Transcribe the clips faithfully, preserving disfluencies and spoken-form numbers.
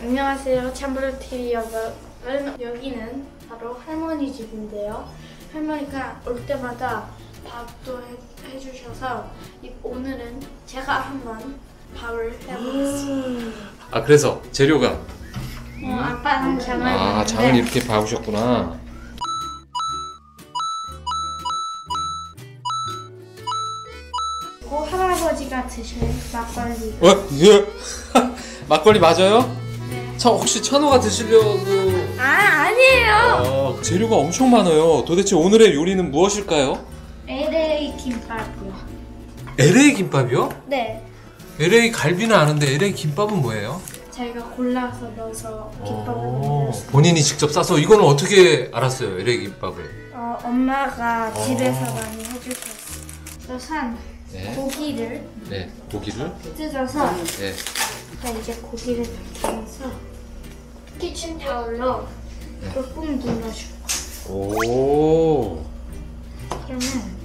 안녕하세요, 참브루티비 여러분. 여기는 바로 할머니 집인데요. 할머니가 올 때마다 밥도 해, 해주셔서 오늘은 제가 한번 밥을 해보겠습니다. 아, 그래서 재료가? 어, 아빠는 장을 아, 장을 이렇게 봐오셨구나. 그리고 할아버지가 드실 막걸리. 어? 예? 막걸리 맞아요? 네. 저 혹시 천호가 드시려고? 아, 아니에요. 아, 재료가 엄청 많아요. 도대체 오늘의 요리는 무엇일까요? 엘에이 김밥이요. 엘에이 김밥이요? 네. 엘에이 갈비는 아는데 엘에이 김밥은 뭐예요? 저희가 골라서 넣어서 김밥을 오, 만들었어요. 본인이 직접 싸서. 이거는 어떻게 알았어요, 엘에이 김밥을? 어, 엄마가 집에서 오. 많이 해주셨어요. 저 산 네. 고기를 네, 고기를. 뜯어서 네. 자, 이제 고기를 넣어서 키친타올로 네. 꾹꾹 눌러줄 거예요. 오. 그러면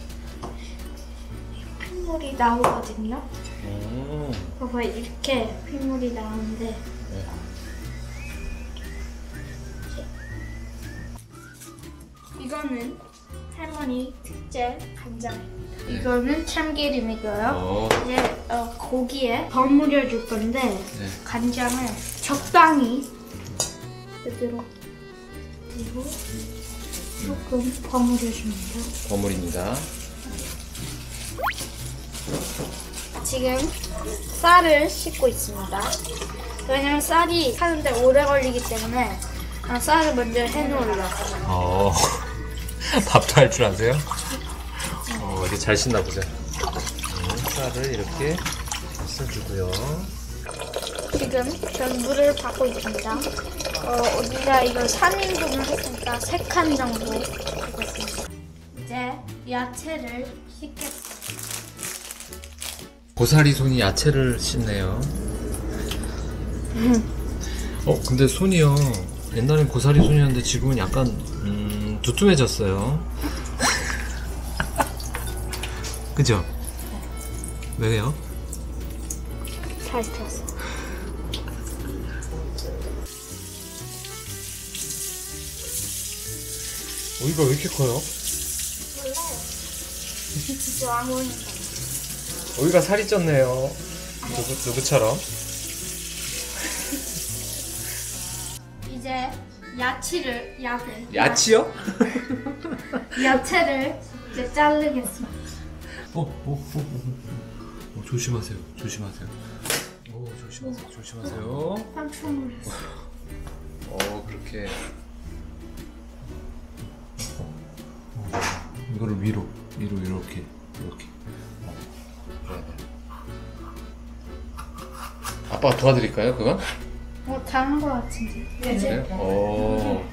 핏물이 나오거든요. 음. 봐봐, 이렇게 핏물이 나오는데 네. 이거는 할머니 특제 간장입니다. 네. 이거는 참기름이고요. 어. 이제 어, 고기에 버무려 줄 건데 네. 간장을 적당히 그대로 그리고 조금 버무려 줍니다. 버무립니다. 지금 쌀을 씻고 있습니다. 왜냐면 쌀이 하는데 오래 걸리기 때문에 아, 쌀을 먼저 해놓으려고. 어. 밥도 할 줄 아세요? 어, 이제 잘 씻나 보자. 음, 쌀을 이렇게 써주고요. 지금 전 물을 받고 있습니다. 어, 우리가 이걸 삼 인분을 했으니까 세 칸 정도 하겠습니다. 이제 야채를 씻겠습니다. 고사리 손이 야채를 씻네요. 어, 근데 손이요. 옛날엔 고사리 손이었는데 지금은 약간 음, 두툼해졌어요. 그죠? 왜요? 잘 쳤어. 오이가 왜 이렇게 커요? 몰라요. 진짜 안 보인다. 오이가 살이 쪘네요. 누구, 누구처럼? 이제 야채를 야채 야치요? 야채를 이제 자르겠습니다. 어, 어, 어, 어, 어, 조심하세요. 조심하세요. 오, 조심하세요. 조심하세요. 깜짝 놀랐어. 어, 그렇게. 어, 이거를 위로, 위로 이렇게, 이렇게. 어, 그래야 돼. 아빠가 도와드릴까요, 그건? 어, 다른 거 같은데. 네? 어.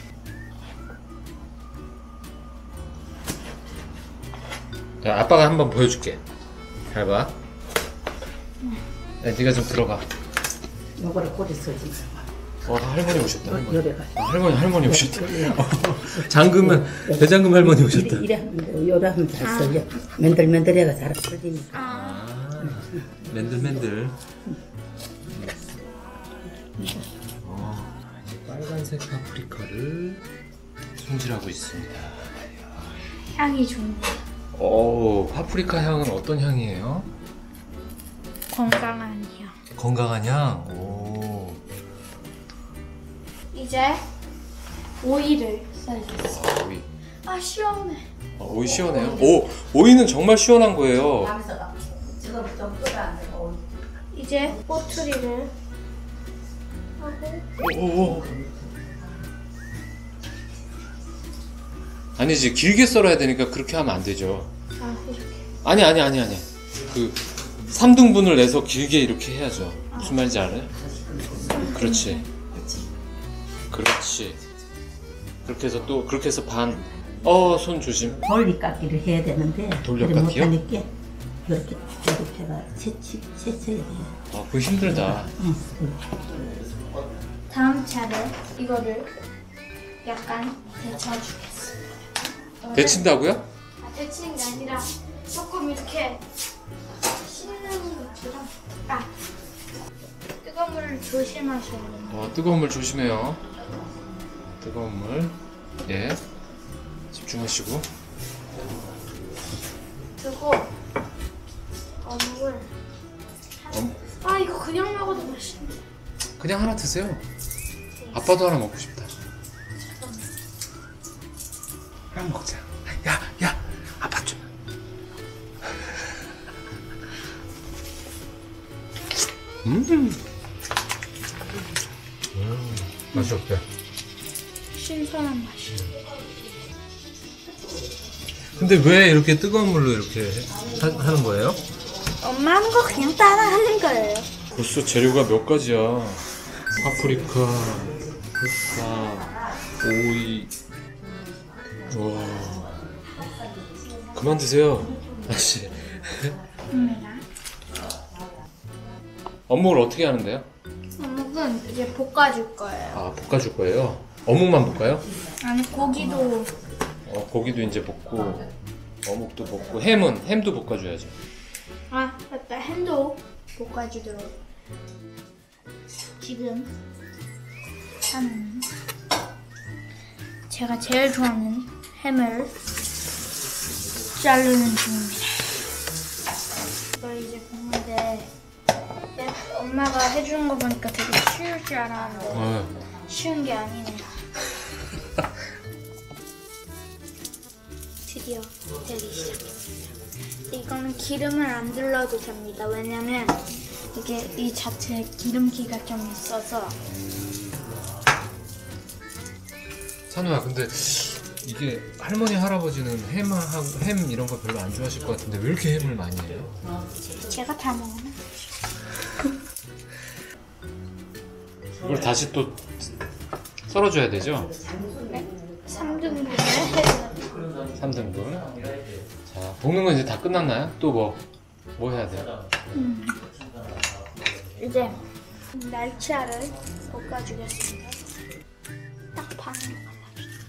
자, 아빠가 한번 보여줄게. 잘 봐. 야, 네가 좀 들어가. 요거를 꼬리 쓰지 어, 할머니 오셨다. 할머니. 요래가 아, 할머니, 할머니 오셨다. 잠그면, 대장금 할머니 오셨다. 이래 하면 요래 하면 잘 써요. 맨들맨들해가 잘 써지니까. 아, 아, 맨들맨들. 어, 이제 빨간색 파프리카를 손질하고 있습니다. 향이 좋네. 오, 파프리카 향은 어떤 향이에요? 건강한 향. 건강한 향. 오. 이제 오이를 썰겠어. 아, 오이. 아, 시원해. 아, 오이 시원해요? 오, 오이는 정말 시원한 거예요. 지금 좀 끓어안고 이제 꼬투리를 하고 오, 오. 아니지, 길게 썰어야 되니까 그렇게 하면 안 되죠. 아, 이렇게. 아니, 아니, 아니, 아니. 그 삼 등분을 내서 길게 이렇게 해야죠. 무슨 말인지 알아요? 그렇지. 그렇지. 그렇게 해서 또 그렇게 해서 반. 어, 손 조심. 돌리깎기를 해야 되는데 돌려깎기요? 못하니까 이렇게 이렇게가 세치 세쳐야 돼요. 아, 그거 힘들다. 응. 다음 차례 이거를 약간 데쳐주겠습니다. 데친다고요? 아, 데치는 게 아니라 조금 이렇게 씻는 것처럼. 아, 뜨거운 뜨거운 물 조심하셔야 돼요. 어, 뜨거운 물 조심해요. 뜨거운 물. 예. 집중하시고. 그리고 어묵을 엄, 아 이거 그냥 먹어도 맛있는데. 그냥 하나 드세요. 아빠도 하나 먹고 싶다. 하나 먹자. 야, 야, 아빠 좀. 음. 음, 맛이 어때? 신선한 맛이. 근데 왜 이렇게 뜨거운 물로 이렇게 하, 하는 거예요? 엄마 하는 거 그냥 따라 하는 거예요. 벌써 재료가 몇 가지야. 파프리카, 흑사, 오이. 와. 그만 드세요, 아저씨. 음. 어묵을 어떻게 하는데요? 어묵은 이제 볶아줄 거예요. 아, 볶아줄 거예요? 어묵만 볶아요? 아니 고기도 어, 고기도 이제 볶고, 어묵도 볶고, 햄은, 햄도 볶아줘야죠. 아 맞다 햄도 볶아주도록. 지금 한 제가 제일 좋아하는 햄을 자르는 중입니다. 이걸 이제 볶는데 엄마가 해주는 거 보니까 되게 쉬울 줄 알았는데 어. 쉬운 게 아니네요. 드디어 되기 시작했습니다. 이거는 기름을 안 둘러도 됩니다. 왜냐면 이게 이 자체에 기름기가 좀 있어서. 찬우야, 근데 이게 할머니 할아버지는 햄, 햄 이런 거 별로 안 좋아하실 것 같은데 왜 이렇게 햄을 많이 해요? 제가 다 먹으면 이걸 다시 또 썰어줘야 되죠? 삼 등분을 해줘야 돼요. 삼 등분. 자, 볶는 건 이제 다 끝났나요? 또 뭐, 뭐 해야 돼요? 음. 이제 날치알을 볶아주겠습니다. 딱 반으로 갈라주세요.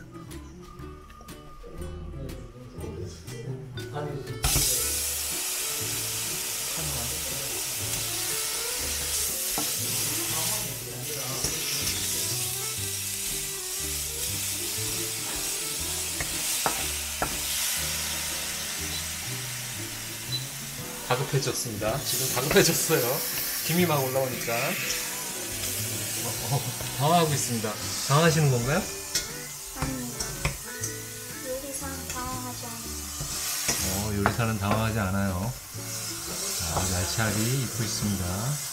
다급해졌습니다. 지금 다급해졌어요. 김이 막 올라오니까. 어, 어, 당황하고 있습니다. 당황하시는 건가요? 아닙니다. 요리상 당황하지 않아요. 어, 요리사는 당황하지 않아요. 자, 날치알이 익고 있습니다.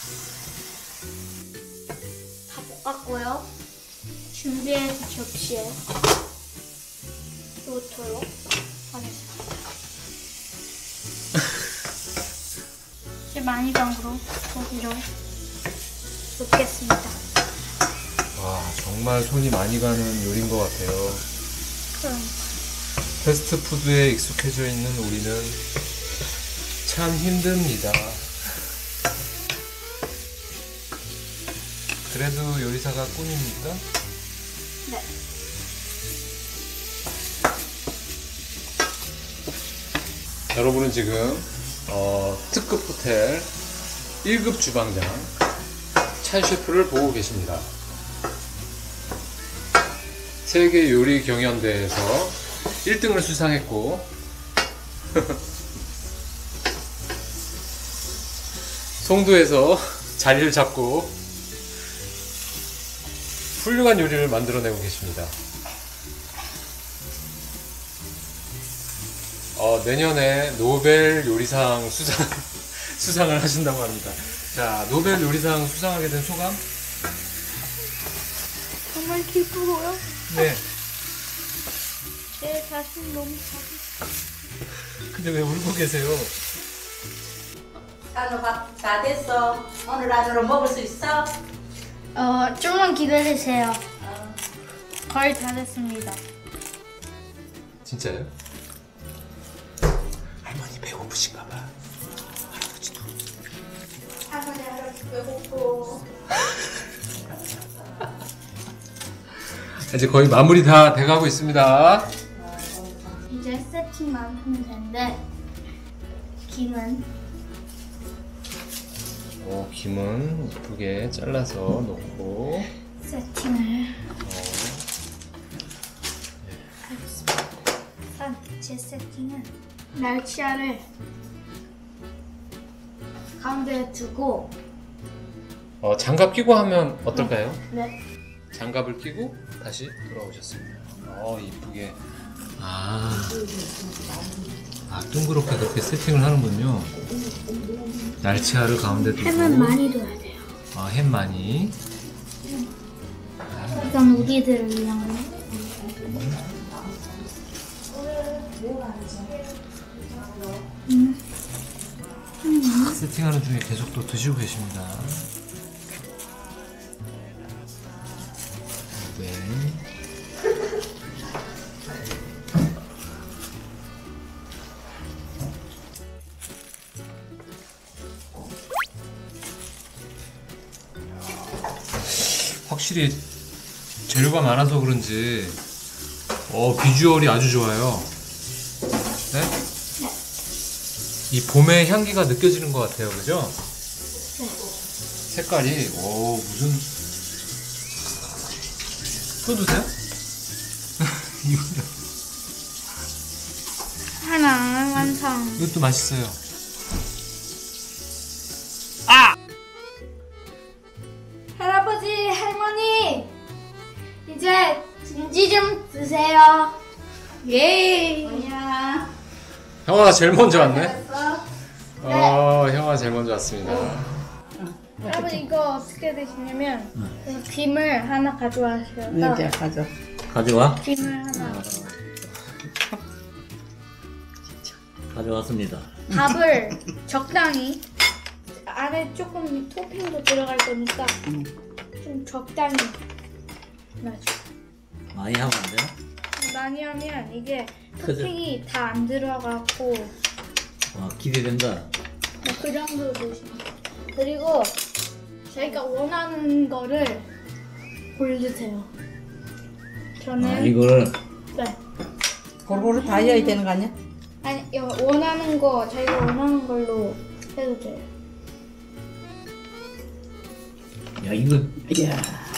다 볶았고요. 준비한 접시에 놓도록 하겠습니다. 이제 많이 강으로 고기를 볶겠습니다. 와, 정말 손이 많이 가는 요리인 것 같아요. 그럼 패스트푸드에 익숙해져 있는 우리는 참 힘듭니다. 그래도 요리사가 꿈입니까? 네. 여러분은 지금 어, 특급 호텔 일 급 주방장 찬 셰프를 보고 계십니다. 세계 요리 경연대회에서 일 등을 수상했고 송도에서 자리를 잡고 훌륭한 요리를 만들어내고 계십니다. 어, 내년에 노벨 요리상 수상, 수상을 하신다고 합니다. 자, 노벨 요리상 수상하게 된 소감? 정말 기쁘고요. 네. 제 자신 너무 자기. 근데 왜 울고 계세요? 찬우 밥 다 됐어. 오늘 안으로 먹을 수 있어? 어, 좀만 기다리세요. 거의 다 됐습니다. 진짜요? 할머니 배고프신가 봐. 할아버지도. 할머니 할아버지 배고프고. 이제 거의 마무리 다 돼가고 있습니다. 이제 세팅만 하면 되는데 김은 오, 김은 예쁘게 잘라서 넣고. 세팅을 어, 하겠습니다. 우선 제 세팅은 날치알을 가운데에 두고 어, 장갑 끼고 하면 어떨까요? 네. 장갑을 끼고 다시 돌아오셨습니다. 어, 이쁘게. 아, 아 둥그렇게 그렇게 세팅을 하는군요. 날치알을 가운데 두고. 햄은 많이 넣어야 돼요. 아, 햄 많이. 이건 우리들을 위한 거. 음. 아, 세팅하는 중에 계속 또 드시고 계십니다. 네. 확실히 재료가 많아서 그런지 어, 비주얼이 아주 좋아요. 네? 이 봄의 향기가 느껴지는 것 같아요, 그죠? 네. 색깔이 오 무슨 또 드세요? 이거요? 하나 완성. 이것도 맛있어요. 할아버지, 할머니, 이제 진지 좀 드세요. 예. 뭐야? 형아가 제일 먼저 왔네. 됐어? 어, 형아 제일 먼저 왔습니다. 할아버지 이거 어떻게 드시냐면 그 김을 하나 가져와셔서 이제 가져. 가져와? 김을 하나 가져왔습니다. 밥을 적당히 안에 조금 토핑도 들어갈 거니까 좀 적당히 놔줘. 많이 하면 안 되나? 많이 하면 이게 그죠. 토핑이 다 안 들어가고 와, 기대된다. 뭐 그 정도 넣으시면 돼요. 그리고 자기가 원하는 거를 고르세요. 저는 아, 이거를 네. 골고루 다 해야 되는 거 아니야? 아니 이거 원하는 거 자기가 원하는 걸로 해도 돼요. 야, 이거 이야.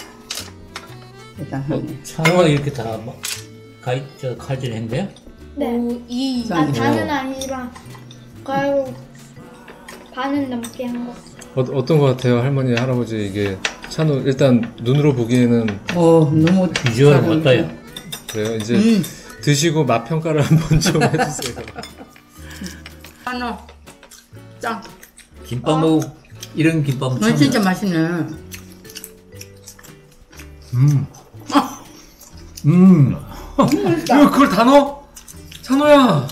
일단 하네. 창호가 이렇게 다 막, 가이, 저 칼질 행돼요? 네. 이 아, 다는 아니지만 그리고 반은 넘게 한 거. 어, 어떤 것 같아요, 할머니, 할아버지 이게 찬우 일단 눈으로 보기에는 어 너무 비주얼은 어때요? 그래요. 이제 음. 드시고 맛 평가를 한번 좀 해주세요. 하나 짱. 김밥 먹고 이런 김밥은 어 처음이야. 진짜 맛있네. 음, 음. 이거 그걸 다 넣어? 찬호야.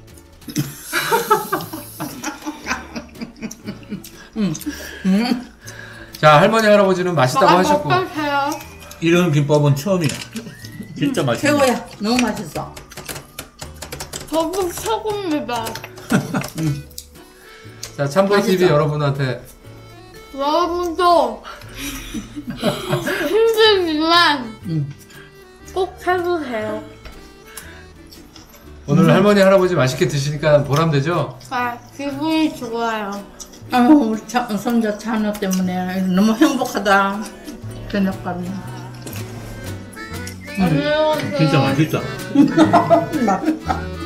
자, 할머니, 할아버지는 맛있다고 하셨고. 어떠세요? 이런 김밥은 처음이야. 진짜 맛있네. 최고야. 너무 맛있어. 저도 최고입니다. 자, 참보티비 맛있죠? 여러분한테 여러분도 힘들지만 음. 꼭 해보세요. 오늘 할머니, 할아버지 맛있게 드시니까 보람되죠? 아, 기분이 좋아요. 아유 우리 차, 손자 찬호 때문에 너무 행복하다. 저녁밥이. 안녕. 진짜 맛있다. 맛있다.